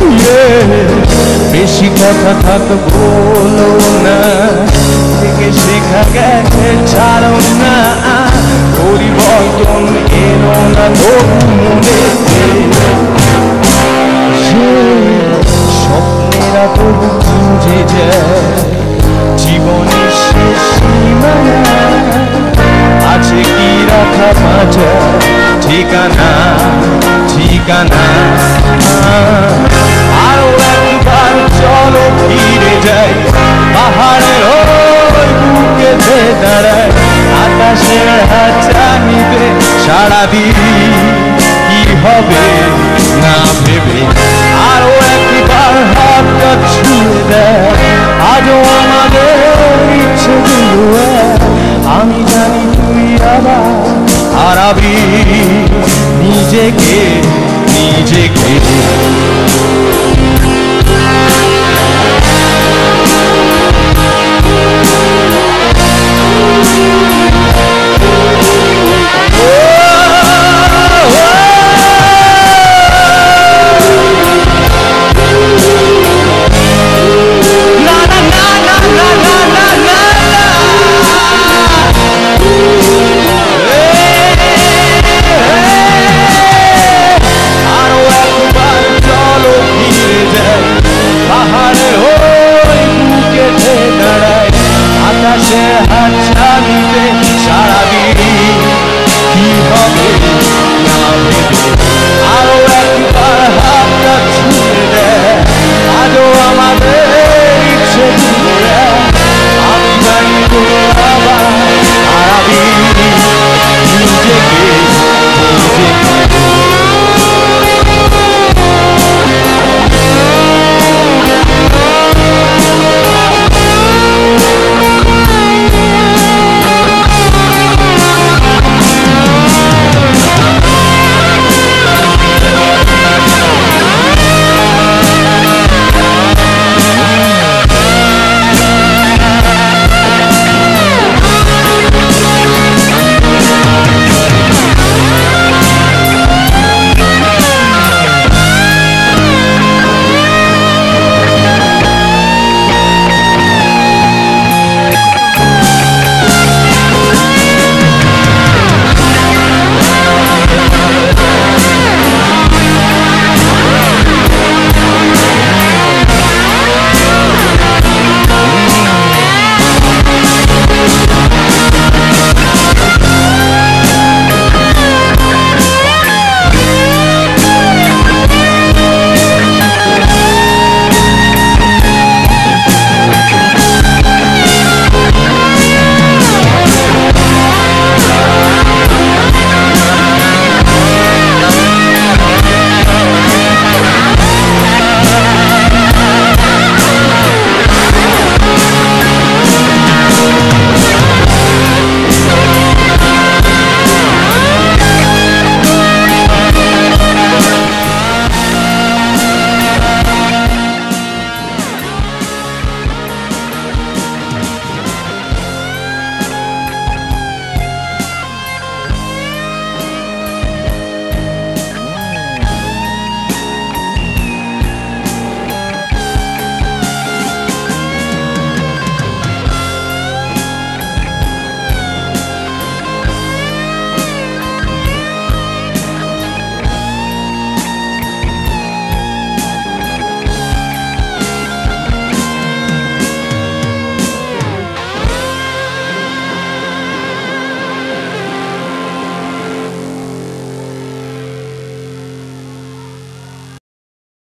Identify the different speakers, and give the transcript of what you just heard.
Speaker 1: বেশি কথা থাক বলো না, থেকে শেখা গেছে ছাড়ো না, পরিবর্তন এলো না তবু মনেতে, স্বপ্নেরা তবু খুঁজে যায় জীবনের শেষ সীমানা, আছে কি রাখা বাঁচা ঠিকানা ঠিকানা। আরো একবার চলো ফিরে যাই পাহাড়ের ওই বুকেতে দাঁড়ায়, আকাশের হাতছানিতে সারাদিন কি হবে না ভেবে, আরো একবার হাতটা ছুঁয়ে দেয় আজও আমাদের ইচ্ছেগুলো। আমি জানি তুই আবার হারাবি নিজেকে নিজেকে।